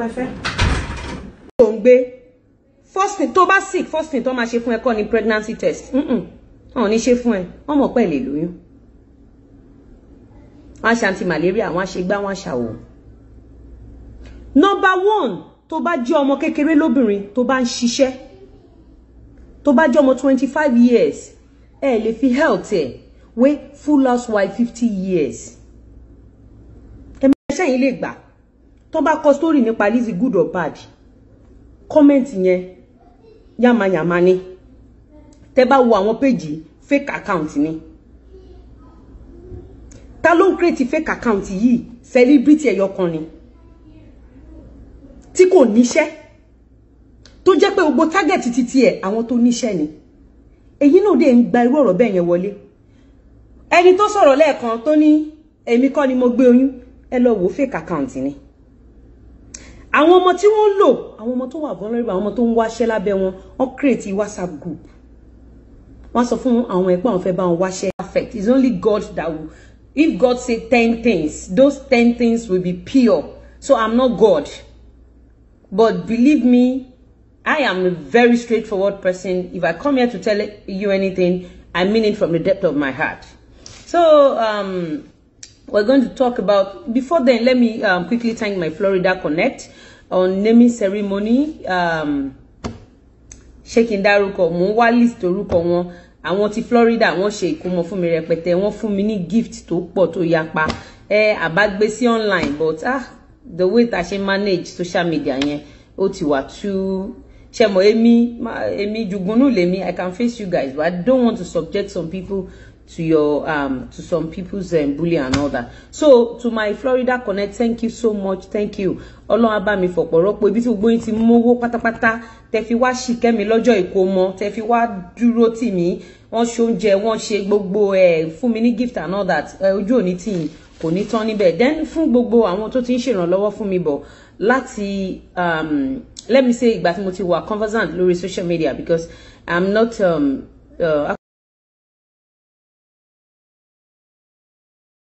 ẹ fẹ́. Tó ń gbé first thing tó bá sick first thing tó máa ṣe fún ẹ kọ́ ni pregnancy test. Wọ́n ní ṣe fún ẹ. Wọ́n mọ̀ pé lè lóyún. Wọ́n ṣe anti malaria, wọ́n ṣe gbá, wọ́n ṣàwò. Number 1, tó bá jẹ́ ọmọ kékeré lóbìnrin tó bá ń ṣiṣẹ́. Tó bá jẹ́ ọmọ 25 years, ẹ lè fi health ẹ wé full housewife 50 years. Ẹ máa ṣẹ́yìn lè gbà. Tó bá kọ story nípa Lizzy good or bad. Comment yẹn yàmàyàmà ni. Tẹ́ bá wo àwọn page fake account ni. Ta ló ń create fake account yìí? Celebrity ẹyọkan ni. Tí kò níṣẹ́. Tó jẹ́ pé gbogbo target títí ẹ̀ àwọn tó níṣẹ́ ni. Èyí náà dé ń gba irú ọ̀rọ̀ bẹ́ẹ̀ yẹn wọlé. Ẹni tó sọ̀rọ̀ lẹ́ẹ̀kan tó ní èmi kọ́ ni mo gbé oyún, ẹ lọ wo fake account ni. Àwọn ọmọ tí wọ́n lò, àwọn ọmọ tó wà vulnerable, àwọn ọmọ tó ń wáṣẹ́ lábẹ́ wọn, wọ́n create WhatsApp group. Wọ́n sọ fún àwọn ẹ̀pọ̀ àwọn fẹ́ bá wọn wáṣẹ́ perfect. It's only God that will, if God say 10 things, those 10 things will be pure. So I'm not God. But believe me, I am a very straightforward person. If I come here to tell you anything, I mean it from the depth of my heart. So we're going to talk about, before then, let me quickly thank my Florida Connect on naming ceremony. Shaking Daruko, mo wá list orúkọ wọn. Àwọn tí Florida wọ́n ṣe ìkómọ fún mi rẹpẹtẹ, wọ́n fún mi ní gift tó pọ̀ tó yapa. Àbágbé sí online, but the way that she manage social media yẹn, ó ti wà too. Shemo emi jugunu lemi, I can face you guys, but I don't want to subject some people to your to some people's bullying and all that. So to my Florida Connect, thank you so much, thank you. Ọlọ́run á bá mi fọ̀pọ̀rọ̀pọ̀ ibi tí gbogbo yín ti mówó pátápátá, tẹ́ fi wá ṣìkẹ́mi lọ́jọ́ ìkómọ, tẹ́ fi wá dúró tì mí, wọ́n ṣe oúnjẹ, wọ́n ṣe gbogbo fún mi ní gift and all that. Ojú òní tì yín kò ní tán níbẹ̀. Then fún gbogbo àwọn tó ti ń ṣèrànlọ́wọ́ fún mi bọ̀ láti let me say ìgbà tí mo ti wà conversant lórí social media, because I'm not